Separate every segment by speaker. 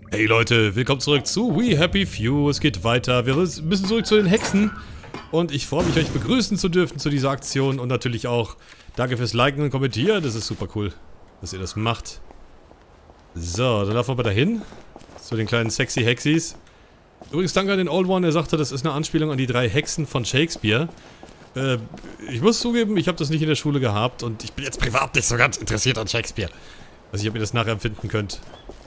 Speaker 1: Hey Leute, willkommen zurück zu We Happy Few. Es geht weiter. Wir müssen zurück zu den Hexen. Und ich freue mich, euch begrüßen zu dürfen zu dieser Aktion. Und natürlich auch danke fürs Liken und Kommentieren. Das ist super cool, dass ihr das macht. So, dann laufen wir dahin. Zu den kleinen sexy Hexis. Übrigens danke an den Old One. Er sagte, das ist eine Anspielung an die 3 Hexen von Shakespeare. Ich muss zugeben, ich habe das nicht in der Schule gehabt. Und ich bin jetzt privat nicht so ganz interessiert an Shakespeare. Also ich ob ihr das nachempfinden könnt.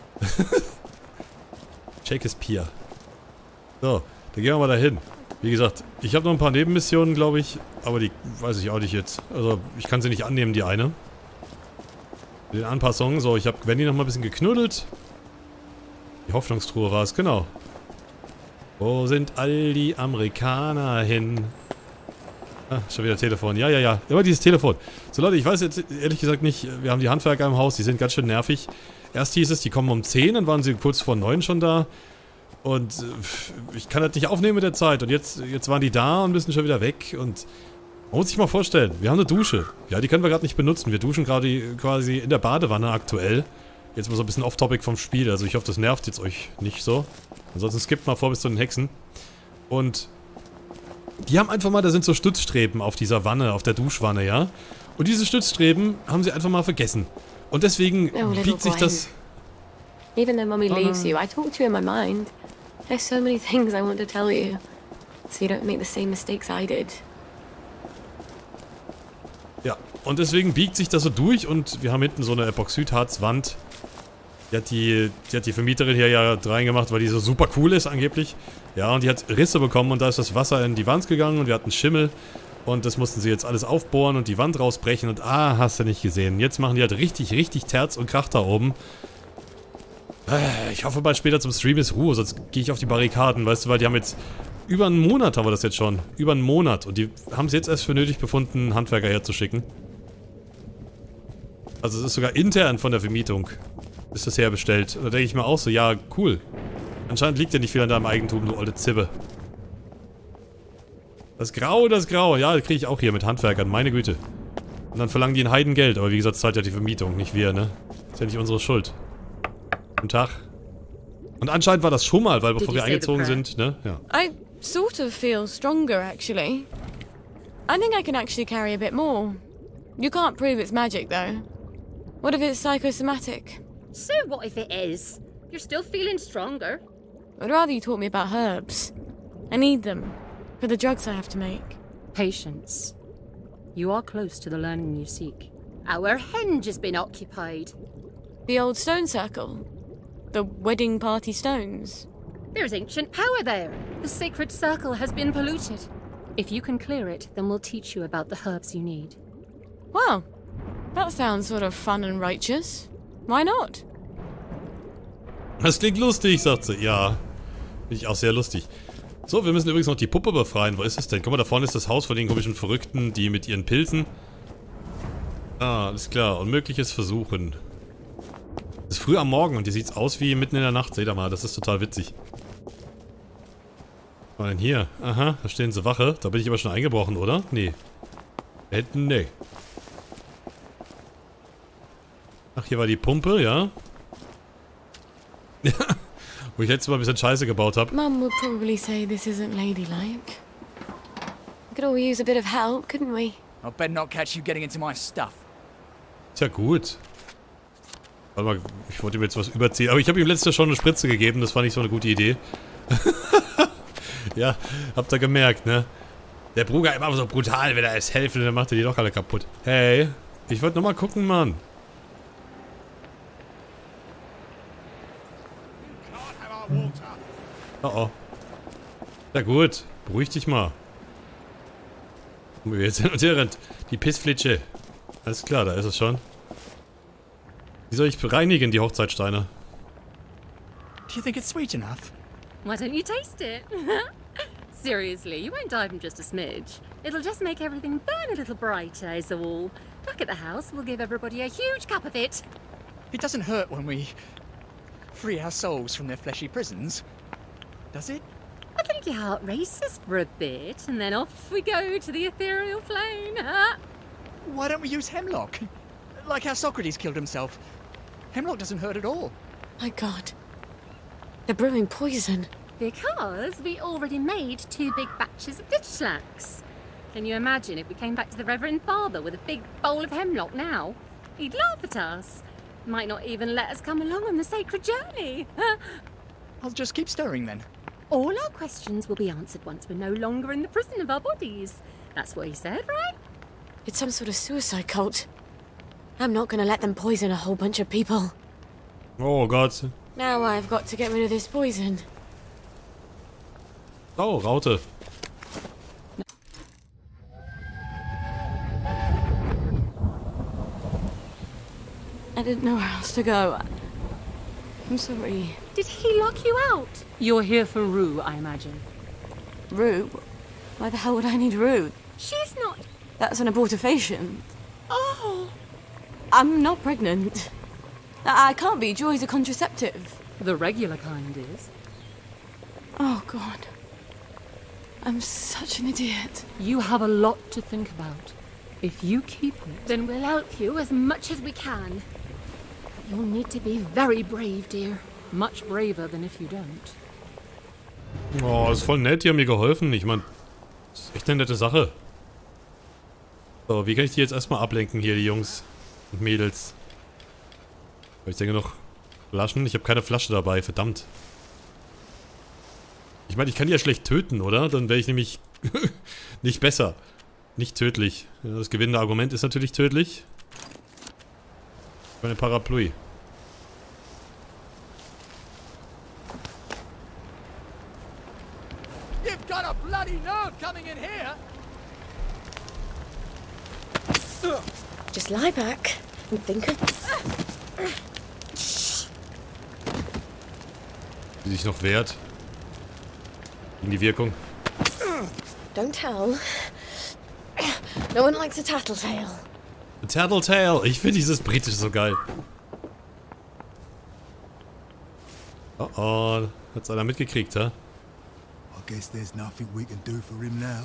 Speaker 1: Shakespeare. So, dann gehen wir mal dahin. Wie gesagt, ich habe noch ein paar Nebenmissionen, glaube ich. Aber die weiß ich auch nicht jetzt. Also, ich kann sie nicht annehmen, die eine. Mit den Anpassungen. So, ich habe Gwenny noch mal ein bisschen geknuddelt. Die Hoffnungstruhe war es, genau. Wo sind all die Amerikaner hin? Ah, schon wieder Telefon. Ja, ja, ja. Immer dieses Telefon. So, Leute, ich weiß jetzt ehrlich gesagt nicht. Wir haben die Handwerker im Haus, die sind ganz schön nervig. Erst hieß es, die kommen um 10, dann waren sie kurz vor 9 schon da. Und ich kann das nicht aufnehmen mit der Zeit. Und jetzt waren die da und müssen schon wieder weg. Und man muss sich mal vorstellen, wir haben eine Dusche. Ja, die können wir gerade nicht benutzen. Wir duschen gerade quasi in der Badewanne aktuell. Jetzt mal so ein bisschen off-topic vom Spiel. Also ich hoffe, das nervt jetzt euch nicht so. Ansonsten skippt mal vor bis zu den Hexen. Und die haben einfach mal, da sind so Stützstreben auf dieser Wanne, auf der Duschwanne, ja. Und diese Stützstreben haben sie einfach mal vergessen. Und deswegen biegt sich das...
Speaker 2: Even though Mummy leaves you, I talk to you in my mind. There's so many things I want to tell you, so you don't make the same mistakes I did.
Speaker 1: Ja, und deswegen biegt sich das so durch und wir haben hinten so eine Epoxidharzwand. Die hat die Vermieterin hier ja reingemacht, weil die so super cool ist angeblich. Ja, und die hat Risse bekommen und da ist das Wasser in die Wand gegangen und wir hatten Schimmel. Und das mussten sie jetzt alles aufbohren und die Wand rausbrechen und hast du nicht gesehen. Jetzt machen die halt richtig, richtig Terz und Krach da oben. Ich hoffe bald später zum Stream ist Ruhe, sonst gehe ich auf die Barrikaden, weißt du, weil die haben jetzt... Über einen Monat haben wir das jetzt schon. Über einen Monat. Und die haben es jetzt erst für nötig befunden, einen Handwerker herzuschicken. Also es ist sogar intern von der Vermietung. Ist das herbestellt. Und da denke ich mir auch so, ja, cool. Anscheinend liegt ja nicht viel an deinem Eigentum, du alte Zibbe. Das Grau, das Grau. Ja, das kriege ich auch hier mit Handwerkern, meine Güte. Und dann verlangen die ein Heidengeld. Aber wie gesagt, zahlt ja die Vermietung, nicht wir, ne? Ist ja nicht unsere Schuld. Guten Tag. Und anscheinend war das schon mal, weil bevor wir eingezogen sind, ne? Ja.
Speaker 3: I sort of feel stronger, actually. I think I can actually carry a bit more. You can't prove it's magic, though. What if it's psychosomatic?
Speaker 4: So what if it is? You're still feeling stronger.
Speaker 3: I'd rather you taught me about herbs. I need them. For the drugs I have to make.
Speaker 5: Patience. You are close to the learning you seek.
Speaker 4: Our henge has been occupied.
Speaker 3: The old stone circle. The wedding party stones.
Speaker 4: There's ancient power there.
Speaker 5: The sacred circle has been polluted. If you can clear it, then we'll teach you about the herbs you need.
Speaker 3: Wow. That sounds sort of fun and righteous. Why not?
Speaker 1: Das klingt lustig, sagt sie. Ja. Finde ich auch sehr lustig. So, wir müssen übrigens noch die Puppe befreien. Wo ist es denn? Guck mal, da vorne ist das Haus von den komischen Verrückten, die mit ihren Pilzen. Ah, alles klar. Unmögliches Versuchen. Es ist früh am Morgen und hier sieht's aus wie mitten in der Nacht. Seht ihr mal, das ist total witzig. Was war denn hier? Aha, da stehen sie Wache. Da bin ich aber schon eingebrochen, oder? Nee. Da hinten, nee. Ach, hier war die Pumpe, ja. Ja. Wo ich letztes Mal ein bisschen Scheiße gebaut habe.
Speaker 3: Mum would probably say this isn't ladylike. We could all use a bit of help, couldn't we?
Speaker 6: I better not catch you getting into my stuff.
Speaker 1: Ist ja gut. Warte mal, ich wollte ihm jetzt was überziehen. Aber ich habe ihm letztes Jahr schon eine Spritze gegeben. Das war nicht so eine gute Idee. Ja, habt ihr gemerkt, ne? Der Bruder immer so brutal, wenn er es helfen, dann macht er die doch alle kaputt. Hey, ich wollte nochmal gucken, Mann. Oh oh. Ja gut, beruhig dich mal. Wo wir jetzt hin und her rennt. Die Pissflitsche. Alles klar, da ist es schon. Wie soll ich reinigen, die Hochzeitsteine?
Speaker 6: Do you think it's sweet enough?
Speaker 4: Why don't you taste it? Seriously, you won't dive in just a smidge. It'll just make everything burn a little brighter, is all. Back at the house, we'll give everybody a huge cup of it.
Speaker 6: It doesn't hurt when we free our souls from their fleshy prisons, does it?
Speaker 4: I think your heart races for a bit, and then off we go to the ethereal plane.
Speaker 6: Why don't we use hemlock? Like how Socrates killed himself. Hemlock doesn't hurt at all.
Speaker 3: My God.
Speaker 2: They're brewing poison.
Speaker 4: Because we already made 2 big batches of Digislax. Can you imagine if we came back to the Reverend Father with a big bowl of hemlock now? He'd laugh at us. Might not even let us come along on the sacred journey.
Speaker 6: I'll just keep stirring then.
Speaker 4: All our questions will be answered once we're no longer in the prison of our bodies. That's what he said, right?
Speaker 2: It's some sort of suicide cult. I'm not gonna let them poison a whole bunch of people.
Speaker 1: Oh Gott.
Speaker 2: Now I've got to get rid of this poison.
Speaker 1: Oh, Raute.
Speaker 2: I didn't know where else to go. I'm sorry.
Speaker 4: Did he lock you out?
Speaker 5: You're here for Rue, I imagine.
Speaker 2: Rue? Why the hell would I need Rue?
Speaker 4: She's not...
Speaker 2: That's an abortifacient.
Speaker 4: Oh!
Speaker 2: I'm not pregnant. I can't be. Joy's a contraceptive.
Speaker 5: The regular kind is.
Speaker 2: Oh, God. I'm such an idiot.
Speaker 5: You have a lot to think about. If you keep it...
Speaker 4: Then we'll help you as much as we can. But you'll need to be very brave, dear.
Speaker 5: Much braver than if you don't.
Speaker 1: Oh, ist voll nett, die haben mir geholfen. Ich meine, das ist echt eine nette Sache. So, wie kann ich die jetzt erstmal ablenken hier, die Jungs und Mädels? Ich denke noch Flaschen. Ich habe keine Flasche dabei, verdammt. Ich meine, ich kann die ja schlecht töten, oder? Dann wäre ich nämlich nicht besser. Nicht tödlich. Ja, das gewinnende Argument ist natürlich tödlich. Meine Parapluie.
Speaker 6: You've got a bloody nerve coming in here!
Speaker 2: Just lie back and think of...
Speaker 1: Die sich noch wehrt. Gegen die Wirkung.
Speaker 2: Don't tell. No one likes a tattletale.
Speaker 1: A Tattletale. Ich finde dieses Britische so geil. Oh oh. Hat's einer mitgekriegt, hä?
Speaker 7: I guess there's nothing we can do for him now.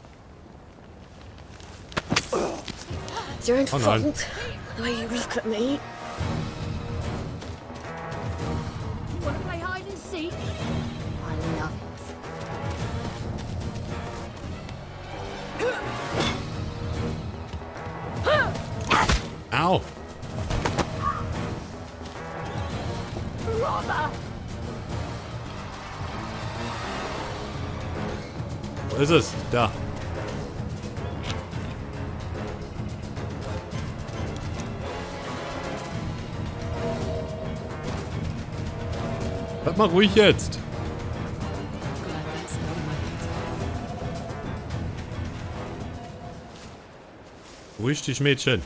Speaker 2: It's your own
Speaker 1: Oh,
Speaker 2: fault.
Speaker 1: nein.
Speaker 2: The way you look at me.
Speaker 4: You want to play hide and seek? I love it.
Speaker 1: Au. Wo ist es? Da. Bleib mal ruhig jetzt. Ruhig dich, Mädchen.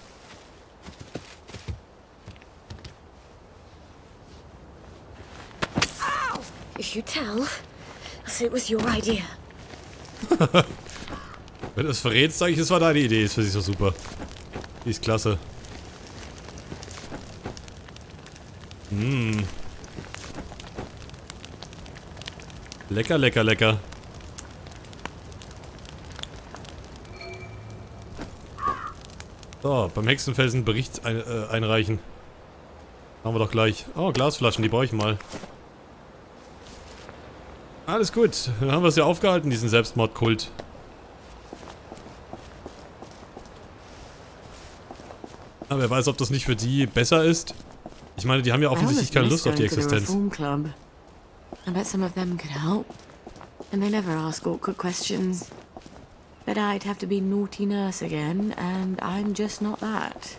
Speaker 2: If you tell, I'll say it was your idea.
Speaker 1: Wenn du es verrätst, sage ich, es war deine Idee. Das finde ich so super. Die ist klasse. Mmh. Lecker, lecker, lecker. So, beim Hexenfelsen Bericht einreichen. Haben wir doch gleich. Oh, Glasflaschen, die brauche ich mal. Alles gut, dann haben wir es ja aufgehalten, diesen Selbstmordkult. Aber wer weiß, ob das nicht für die besser ist. Ich meine, die haben ja offensichtlich keine Lust auf die Existenz.
Speaker 2: I bet some of them could help. And they never ask awkward questions. But I'd have to be naughty nurse again, and I'm just not that.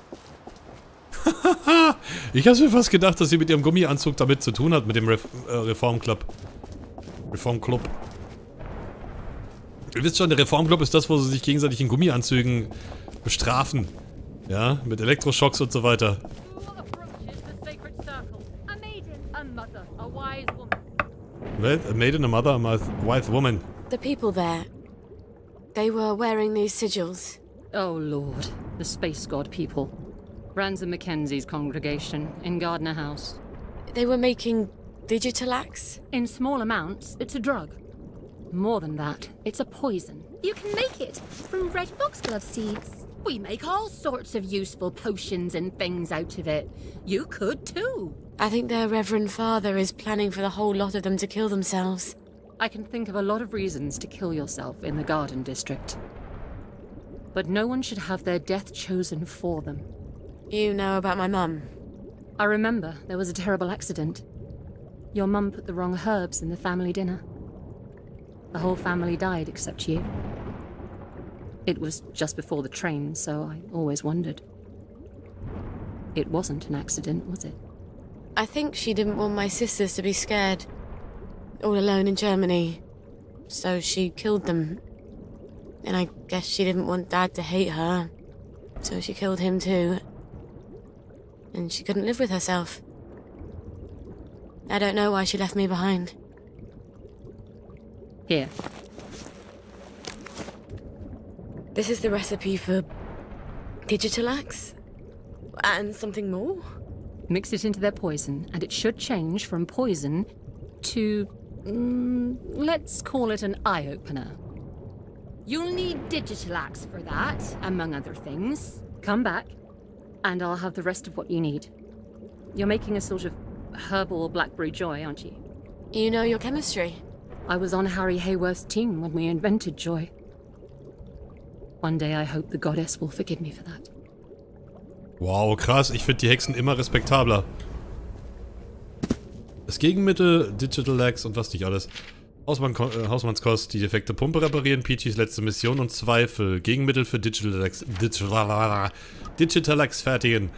Speaker 1: Ich hab's mir fast gedacht, dass sie mit ihrem Gummianzug damit zu tun hat, mit dem Reformclub. Reformclub. Ihr wisst schon, der Reformclub ist das, wo sie sich gegenseitig in Gummianzügen bestrafen. Ja, mit Elektroschocks und so weiter. A maiden, a mother, a wise woman.
Speaker 2: The people there, they were wearing these sigils.
Speaker 5: Oh lord, the space god people. Ransom Mackenzie's congregation in Gardner House.
Speaker 2: They were making Digitalax?
Speaker 5: In small amounts, it's a drug. More than that, it's a poison.
Speaker 4: You can make it from red foxglove seeds.
Speaker 5: We make all sorts of useful potions and things out of it. You could too.
Speaker 2: I think their Reverend Father is planning for the whole lot of them to kill themselves.
Speaker 5: I can think of a lot of reasons to kill yourself in the Garden District. But no one should have their death chosen for them.
Speaker 2: You know about my mum?
Speaker 5: I remember there was a terrible accident. Your mum put the wrong herbs in the family dinner. The whole family died except you. It was just before the train, so I always wondered. It wasn't an accident, was it?
Speaker 2: I think she didn't want my sisters to be scared. All alone in Germany. So she killed them. And I guess she didn't want Dad to hate her. So she killed him too. And she couldn't live with herself. I don't know why she left me behind.
Speaker 5: Here.
Speaker 2: This is the recipe for Digitalax? And something more?
Speaker 5: Mix it into their poison, and it should change from poison to... let's call it an eye-opener. You'll need Digitalax for that, among other things. Come back, and I'll have the rest of what you need. You're making a sort of herbal blackberry joy, aren't you?
Speaker 2: You know your chemistry.
Speaker 5: I was on Harry Hayworth's team when we invented joy. One day I hope the goddess will forgive me for that.
Speaker 1: Wow, krass. Ich finde die Hexen immer respektabler. Das Gegenmittel, Digitalax und was nicht alles. Hausmannskost, die defekte Pumpe reparieren, Peachys letzte Mission und Zweifel. Gegenmittel für Digitalax fertigen.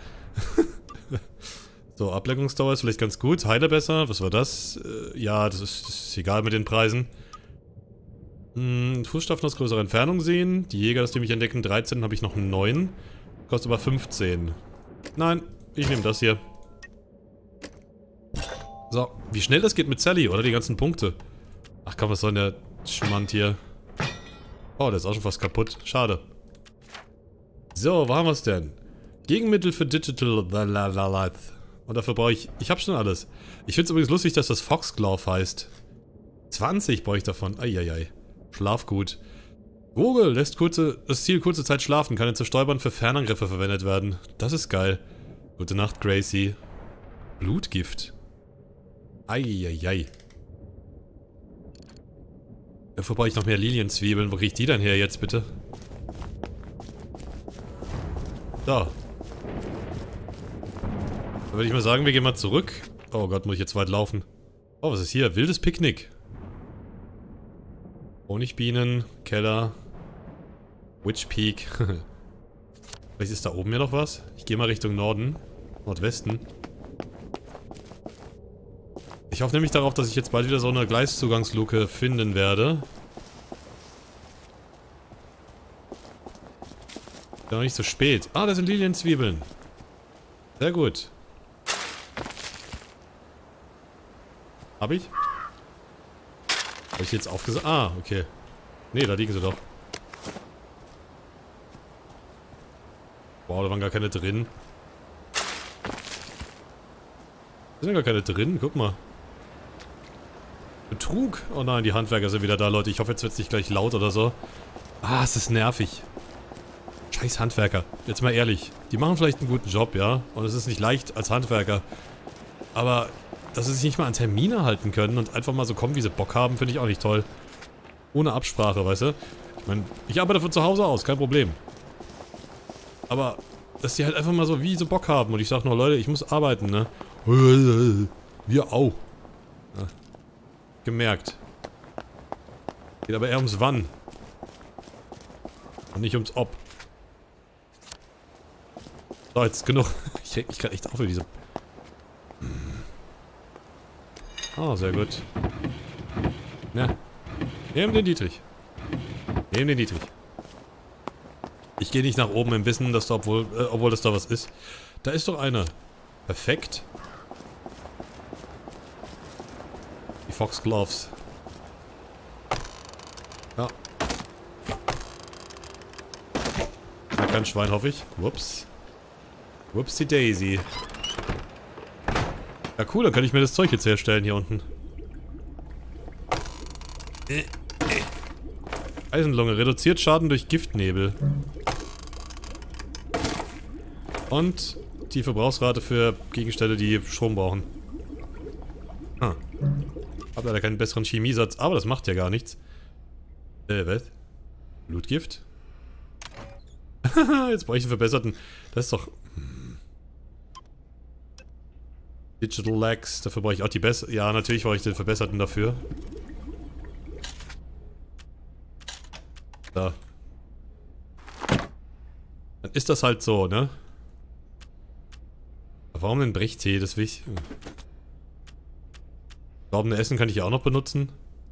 Speaker 1: So, Ablenkungsdauer ist vielleicht ganz gut. Heiler besser. Was war das? Ja, das ist egal mit den Preisen. Fußstapfen aus größerer Entfernung sehen. Die Jäger, die mich entdecken, 13, habe ich noch einen 9. Kostet aber 15. Nein, ich nehme das hier. So, wie schnell das geht mit Sally, oder? Die ganzen Punkte. Ach komm, was soll denn der Schmand hier? Oh, der ist auch schon fast kaputt. Schade. So, wo haben wir es denn? Gegenmittel für Digital... Und dafür brauche ich... Ich habe schon alles. Ich finde es übrigens lustig, dass das Foxglove heißt. 20 brauche ich davon. Eieiei. Schlafgut. Google lässt das Ziel kurze Zeit schlafen, kann zur Steuerbahn für Fernangriffe verwendet werden. Das ist geil. Gute Nacht, Gracie. Blutgift. Eieiei. Dafür brauche ich noch mehr Lilienzwiebeln. Wo kriege ich die denn her jetzt, bitte? Da. Dann würde ich mal sagen, wir gehen mal zurück. Oh Gott, muss ich jetzt weit laufen. Oh, was ist hier? Wildes Picknick. Honigbienen, Keller. Witch Peak. Vielleicht ist da oben ja noch was. Ich gehe mal Richtung Norden. Nordwesten. Ich hoffe nämlich darauf, dass ich jetzt bald wieder so eine Gleiszugangsluke finden werde. Ist ja noch nicht so spät. Ah, da sind Lilienzwiebeln. Sehr gut. Hab ich? Habe ich jetzt aufgesagt? Ah, okay. Nee, da liegen sie doch. Wow, da waren gar keine drin. Da sind gar keine drin, guck mal. Betrug. Oh nein, die Handwerker sind wieder da, Leute. Ich hoffe, jetzt wird es nicht gleich laut oder so. Ah, es ist nervig. Scheiß Handwerker. Jetzt mal ehrlich. Die machen vielleicht einen guten Job, ja. Und es ist nicht leicht als Handwerker. Aber, dass sie sich nicht mal an Termine halten können und einfach mal so kommen, wie sie Bock haben, finde ich auch nicht toll. Ohne Absprache, weißt du? Ich meine, ich arbeite von zu Hause aus, kein Problem. Aber, dass die halt einfach mal so, wie sie Bock haben. Und ich sag nur, Leute, ich muss arbeiten, ne? Wir auch. Ja. Gemerkt. Geht aber eher ums Wann. Und nicht ums Ob. So, jetzt genug. Ich reg mich gerade echt auf für diese... Ah, sehr gut. Ja. Nehmen den Dietrich. Nehmen den Dietrich. Ich gehe nicht nach oben im Wissen, dass da, obwohl das da was ist. Da ist doch einer. Perfekt. Die Foxgloves. Ja. Na, kein Schwein, hoffe ich. Whoops. Whoopsie Daisy. Ja cool, dann kann ich mir das Zeug jetzt herstellen hier unten. Eisenlunge. Reduziert Schaden durch Giftnebel. Und die Verbrauchsrate für Gegenstände, die Strom brauchen. Ah. Hab leider keinen besseren Chemiesatz, aber das macht ja gar nichts. Was? Blutgift? Jetzt brauche ich einen verbesserten. Das ist doch... Digital Lags, dafür brauche ich auch die bessere. Ja, natürlich brauche ich den verbesserten dafür. Da. Dann ist das halt so, ne? Warum denn Brechttee? Das will ich... Saubene Essen kann ich ja auch noch benutzen.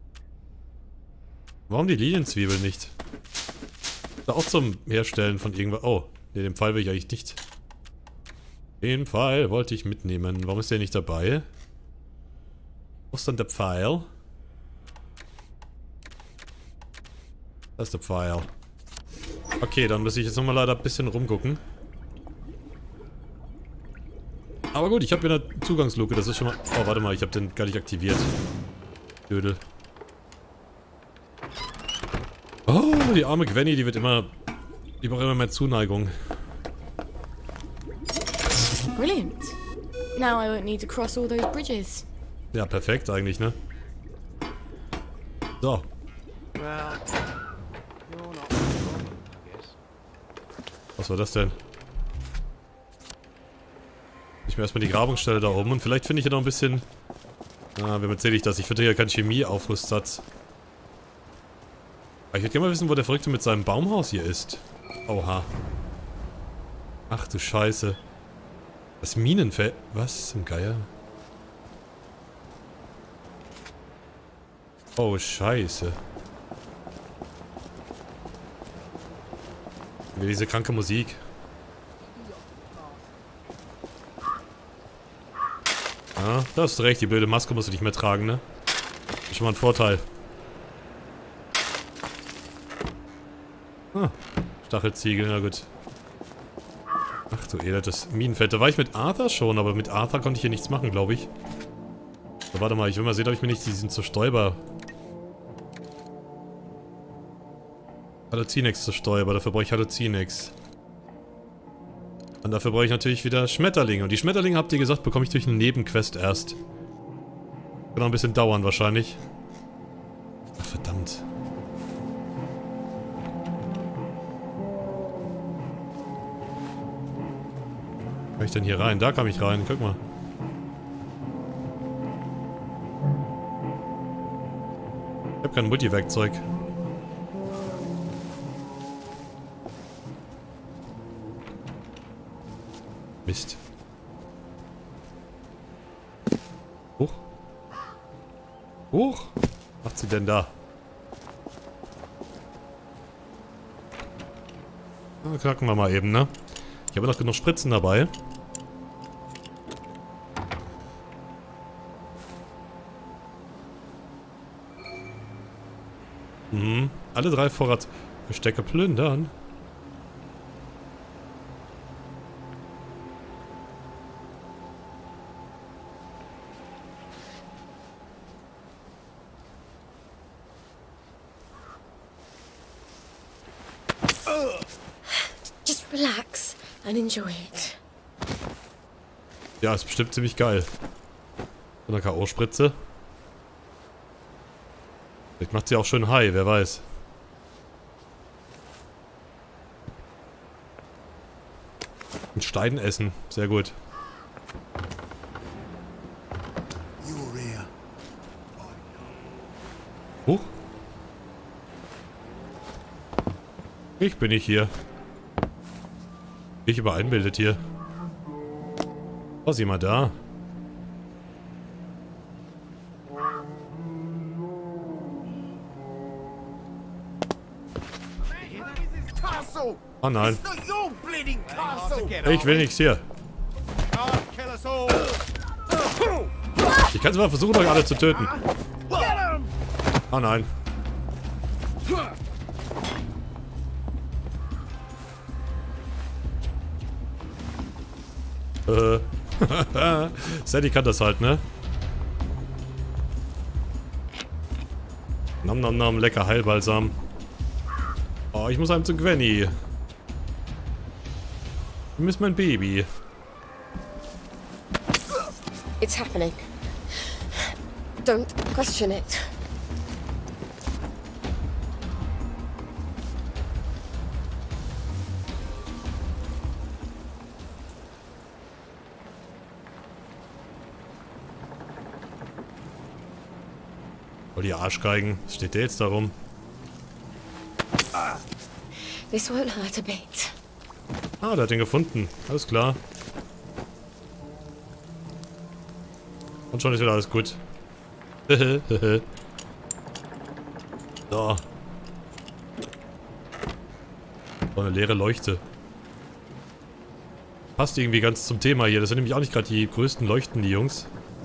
Speaker 1: Warum die Lilienzwiebeln nicht? Da auch zum Herstellen von irgendwas... Oh, ne, den Pfeil will ich eigentlich nicht. Den Pfeil wollte ich mitnehmen. Warum ist der nicht dabei? Wo ist dann der Pfeil? Da ist der Pfeil. Okay, dann muss ich jetzt nochmal leider ein bisschen rumgucken. Aber gut, ich habe hier eine Zugangsluke, das ist schon mal... Oh, warte mal, ich habe den gar nicht aktiviert. Dödel. Oh, die arme Gwenny, die wird immer... Die braucht immer mehr Zuneigung.
Speaker 3: Brilliant. Now I won't need to cross all those bridges.
Speaker 1: Ja, perfekt eigentlich, ne? So. Was war das denn? Ich mir erstmal die Grabungsstelle da oben und vielleicht finde ich hier noch ein bisschen... Ah, wem erzähle ich das? Ich finde hier keinen Chemieaufrüstsatz. Aber ich würde gerne mal wissen, wo der Verrückte mit seinem Baumhaus hier ist. Oha. Ach du Scheiße. Das Minenfeld... Was zum Geier? Oh, Scheiße. Wie diese kranke Musik. Ja, da hast du recht, die blöde Maske musst du nicht mehr tragen, ne? Das ist schon mal ein Vorteil. Ah, Stachelziegel, na gut. Ach du Elend, das Minenfeld. Da war ich mit Arthur schon, aber mit Arthur konnte ich hier nichts machen, glaube ich. So, warte mal, ich will mal sehen, ob ich mir nicht diesen Zerstäuber... Hallucinex zerstäuber, dafür brauche ich Hallucinex. Und dafür brauche ich natürlich wieder Schmetterlinge. Und die Schmetterlinge, habt ihr gesagt, bekomme ich durch eine Nebenquest erst. Wird noch ein bisschen dauern wahrscheinlich. Ach, verdammt. Kann ich denn hier rein? Da kam ich rein, guck mal. Ich habe kein Multiwerkzeug. Mist. Hoch. Hoch. Was macht sie denn da? Na, knacken wir mal eben, ne? Ich habe noch genug Spritzen dabei. Alle 3 Vorratsverstecke plündern.
Speaker 2: Just relax and enjoy it.
Speaker 1: Ja, ist bestimmt ziemlich geil. So eine K.O.-Spritze. Vielleicht macht sie auch schön high, wer weiß. Mit Steinen essen, sehr gut. Huch. Ich bin nicht hier. Ich übereinbildet hier. Oh, sieh mal da. Oh nein. Ich will nichts hier. Ich kann es mal versuchen, euch alle zu töten. Oh nein. Sadie kann das halt, ne? Nom nom nom, lecker Heilbalsam. Oh, ich muss einem zu Gwenny. Du bist mein Baby.
Speaker 2: It's happening. Don't question it.
Speaker 1: Oh, die Arschgeigen. Was steht der jetzt darum?
Speaker 2: This won't hurt a bit.
Speaker 1: Ah, der hat den gefunden. Alles klar. Und schon ist wieder alles gut. So. So eine leere Leuchte. Passt irgendwie ganz zum Thema hier. Das sind nämlich auch nicht gerade die größten Leuchten, die Jungs.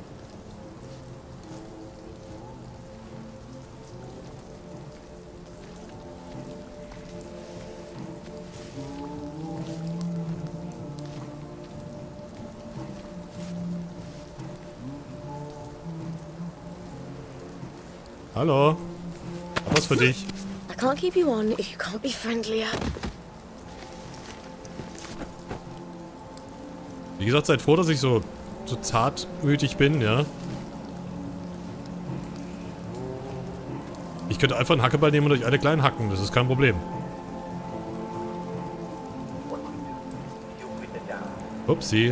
Speaker 1: Hallo. Was für dich?
Speaker 2: I can't keep you on if you can't be friendlier.
Speaker 1: Wie gesagt, seid froh, dass ich so zartmütig bin, ja. Ich könnte einfach einen Hackeball nehmen und euch alle klein hacken, das ist kein Problem. Upsi.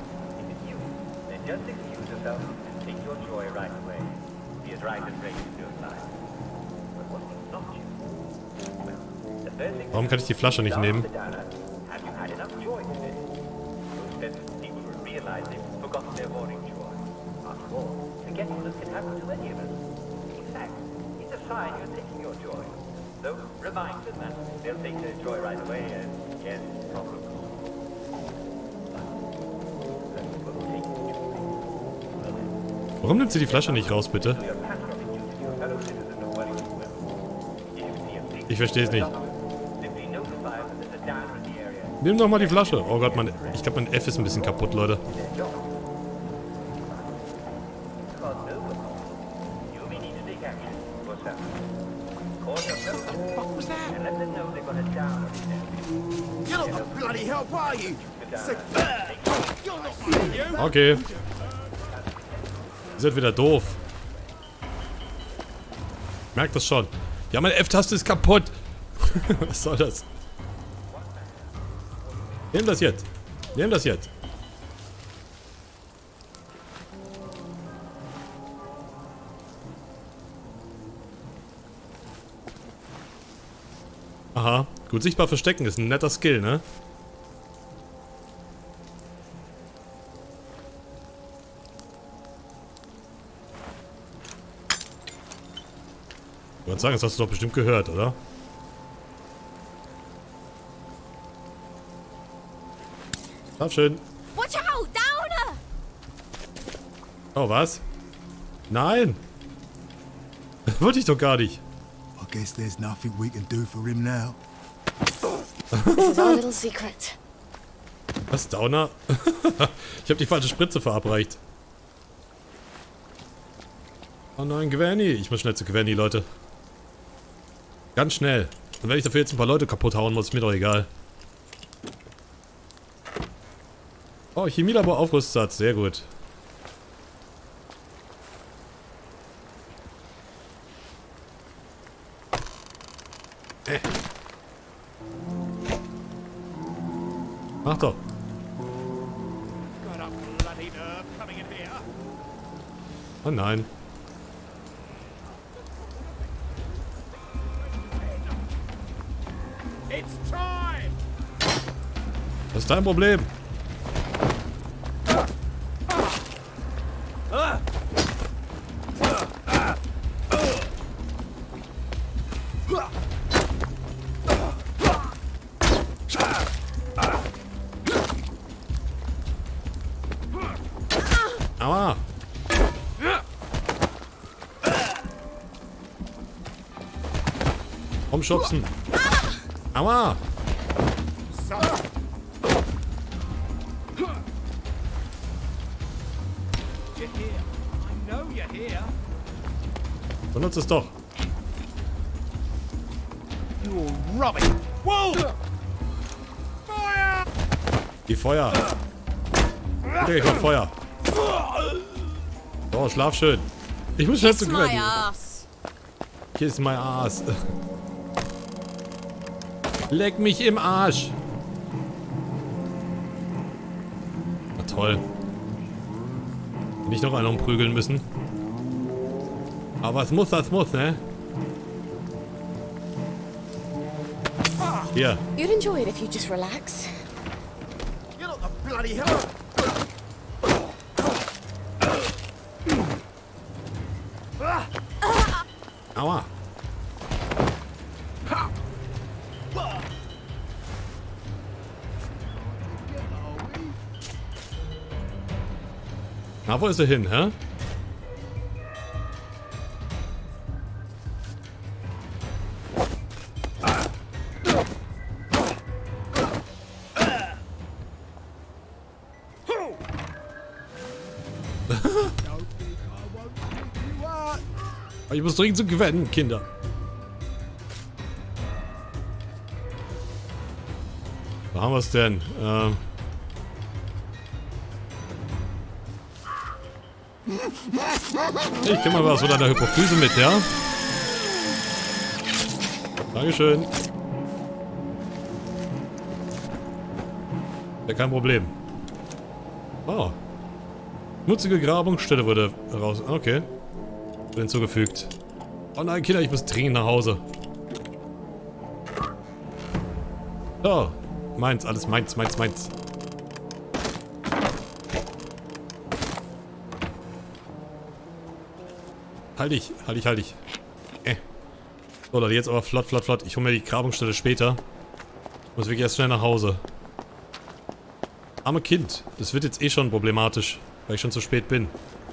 Speaker 1: Warum kann ich die Flasche nicht nehmen? Warum nimmt sie die Flasche nicht raus, bitte? Ich verstehe es nicht. Nimm doch mal die Flasche. Oh Gott, ich glaube, mein F ist ein bisschen kaputt, Leute. Okay. Ihr seid wieder doof. Merkt das schon. Ja, meine F-Taste ist kaputt. Was soll das? Nimm das jetzt. Nimm das jetzt. Aha. Gut sichtbar verstecken ist ein netter Skill, ne? Ich würde sagen, das hast du doch bestimmt gehört, oder? Schlaf schön.
Speaker 3: Watch out, Downer!
Speaker 1: Oh, was? Nein! Wollte ich doch gar nicht.
Speaker 7: I guess there's nothing we can do for him now.
Speaker 2: This is our little secret.
Speaker 1: Was, Downer? Ich habe die falsche Spritze verabreicht. Oh nein, Gwenny. Ich muss schnell zu Gwenny, Leute. Ganz schnell. Und wenn ich dafür jetzt ein paar Leute kaputt hauen muss, ist mir doch egal. Oh, Chemielabor Aufrüstsatz. Sehr gut. Mach doch. Oh nein. Was ist dein Problem? Aua! Umschubsen! Aua! Benutzt es doch! Die Feuer! Ich mach Feuer! Oh, schlaf schön. Ich muss schnell zu
Speaker 3: Kiss my
Speaker 1: Granny.
Speaker 3: ass.
Speaker 1: Kiss my ass. Leck mich im Arsch. Na toll. Nicht noch einen umprügeln müssen. Aber es muss, ne? Hier.
Speaker 2: You'd enjoy it if you just relax.
Speaker 7: You're not the bloody hell.
Speaker 1: Aua. Na, wo ist er hin, hä? Ich muss dringend zu gewinnen, Kinder. Wo haben wir es denn? Ich krieg mal was von deiner Hypophyse mit, ja? Dankeschön. Ja, kein Problem. Oh. Schmutzige Grabungsstätte wurde raus. Okay. Hinzugefügt. Oh nein, Kinder, ich muss dringend nach Hause. So. Meins, alles meins. Halt dich. So, Leute, jetzt aber flott. Ich hole mir die Grabungsstätte später. Muss wirklich erst schnell nach Hause. Arme Kind. Das wird jetzt eh schon problematisch, weil ich schon zu spät bin.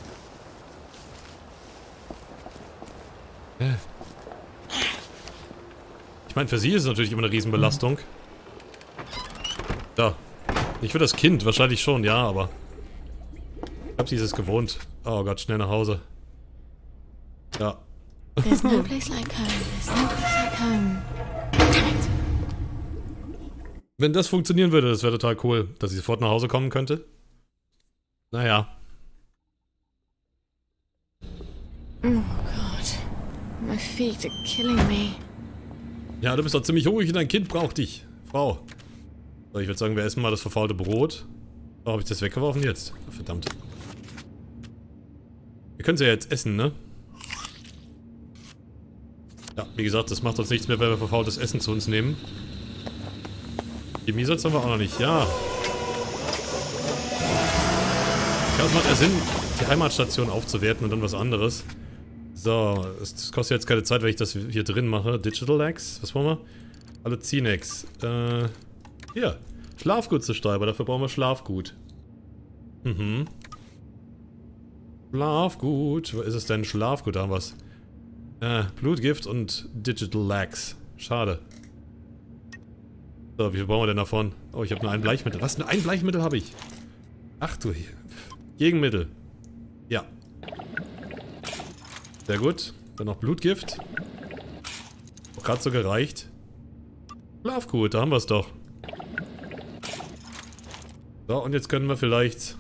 Speaker 1: Ich meine, für sie ist es natürlich immer eine Riesenbelastung. Da. Nicht für das Kind, wahrscheinlich schon, ja, aber... Ich glaube, sie ist es gewohnt. Oh Gott, schnell nach Hause. Ja.
Speaker 2: There's no place like home. There's no place like home. Damn it.
Speaker 1: Wenn das funktionieren würde, das wäre total cool, dass sie sofort nach Hause kommen könnte. Naja.
Speaker 2: Oh God. My feet are killing me.
Speaker 1: Ja, du bist doch ziemlich hungrig und dein Kind braucht dich. Frau. So, ich würde sagen, wir essen mal das verfaulte Brot. Oh, habe ich das weggeworfen jetzt? Oh, verdammt. Wir können sie ja jetzt essen, ne? Ja, wie gesagt, das macht uns nichts mehr, wenn wir verfaultes Essen zu uns nehmen. Die Miesels haben wir auch noch nicht, ja. Ja, es macht ja Sinn, die Heimatstation aufzuwerten und dann was anderes. So, es kostet jetzt keine Zeit, wenn ich das hier drin mache. Digital Axe, was wollen wir? Halluzinex. Hier. Schlafgut zu Stäuber, dafür brauchen wir Schlafgut. Mhm. Schlafgut. Wo ist es denn? Schlafgut, da haben wir es. Blutgift und Digital Axe. Schade. So, wie viel brauchen wir denn davon? Oh, ich habe nur ein Bleichmittel. Was? Nur ein Bleichmittel habe ich? Ach du... Gegenmittel. Ja. Sehr gut. Dann noch Blutgift. Gerade so gereicht. Schlafgut, da haben wir es doch. So, und jetzt können wir vielleicht...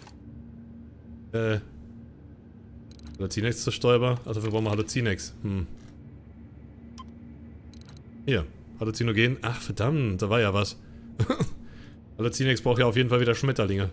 Speaker 1: Halluzinex zur Stäuber. Also dafür brauchen wir Halluzinex. Hier. Halluzinogen. Ach, verdammt, da war ja was. Halluzinex braucht ja auf jeden Fall wieder Schmetterlinge.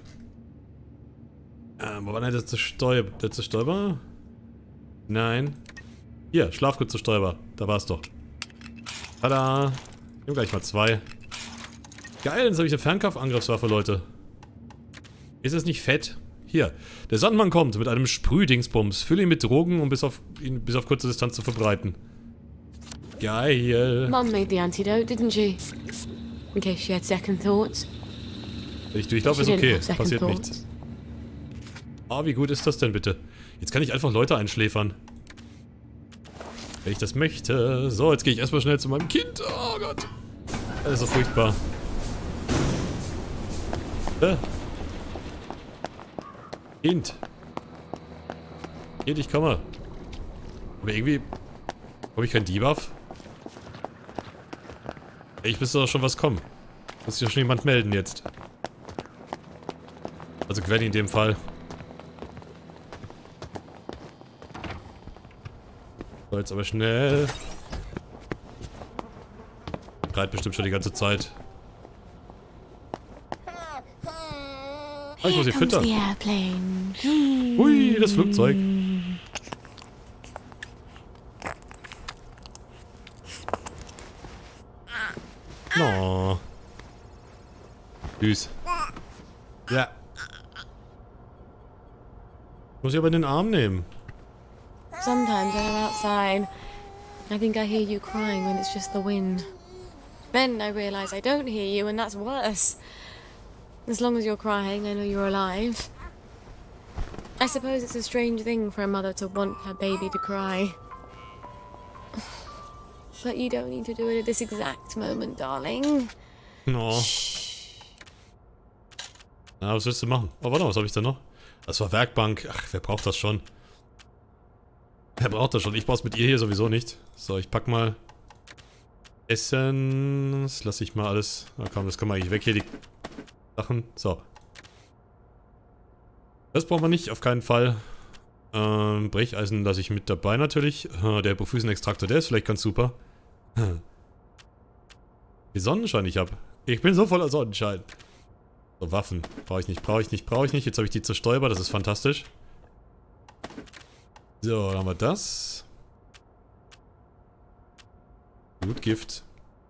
Speaker 1: Wo war denn der Stäuber? Der Stäuber? Nein. Hier, Schlafgut zur Stäuber. Da war es doch. Tada. Ich nehme gleich mal 2. Geil, jetzt habe ich eine Fernkampfangriffswaffe, Leute. Ist es nicht fett? Hier. Der Sandmann kommt mit einem Sprühdingsbums. Fülle ihn mit Drogen, um ihn bis auf kurze Distanz zu verbreiten. Geil.
Speaker 2: Mum made the antidote, didn't she? In case she had second thoughts.
Speaker 1: Ich glaube, ist okay. Passiert nichts. Oh, wie gut ist das denn bitte? Jetzt kann ich einfach Leute einschläfern. Wenn ich das möchte. So, jetzt gehe ich erstmal schnell zu meinem Kind. Oh Gott. Das ist so furchtbar. Kind. Kind, ich komme. Aber irgendwie... Habe ich keinen Debuff? Ich müsste doch schon was kommen. Muss sich doch schon jemand melden jetzt. Also Gwenny in dem Fall. So, jetzt aber schnell. Schreit bestimmt schon die ganze Zeit. Ah, ich muss sie füttern. Hui, das Flugzeug. Oh. Süß. Ja. Muss ich aber in den Arm nehmen.
Speaker 2: Sometimes when I'm outside, I think I hear you crying when it's just the wind. Then I realise I don't hear you, and that's worse. As long as you're crying, I know you're alive. I suppose it's a strange thing for a mother to want her baby to cry. But you don't need to do it at this exact moment, darling.
Speaker 1: No. Na, was willst du machen? Oh, warte mal, was habe ich denn noch? Das war Werkbank. Ach, wer braucht das schon? Wer braucht das schon? Ich brauch's mit ihr hier sowieso nicht. So, ich pack mal Essen. Das lasse ich mal alles. Na komm, das kann man eigentlich weg hier, die Sachen. So. Das brauchen wir nicht, auf keinen Fall. Brecheisen lasse ich mit dabei natürlich. Der Hypophysenextraktor, der ist vielleicht ganz super. Wie Sonnenschein ich habe. Ich bin so voller Sonnenschein. So, Waffen. Brauche ich nicht, brauche ich nicht, brauche ich nicht. Jetzt habe ich die zerstäuber, das ist fantastisch. So, dann haben wir das. Blutgift.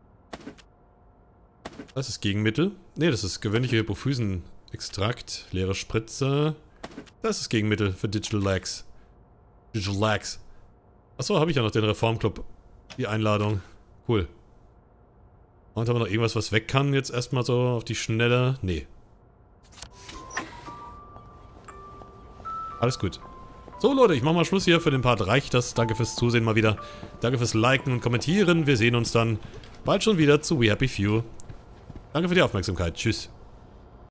Speaker 1: Das ist Gegenmittel. Ne, das ist gewöhnliche Hypophysenextrakt. Leere Spritze. Das ist Gegenmittel für Digital Lags. Digital Lags. Achso, habe ich ja noch den Reformclub. Die Einladung. Cool. Und haben wir noch irgendwas, was weg kann? Jetzt erstmal so auf die Schnelle. Nee. Alles gut. So Leute, ich mache mal Schluss hier. Für den Part reicht das. Danke fürs Zusehen mal wieder. Danke fürs Liken und Kommentieren. Wir sehen uns dann bald schon wieder zu We Happy Few. Danke für die Aufmerksamkeit. Tschüss.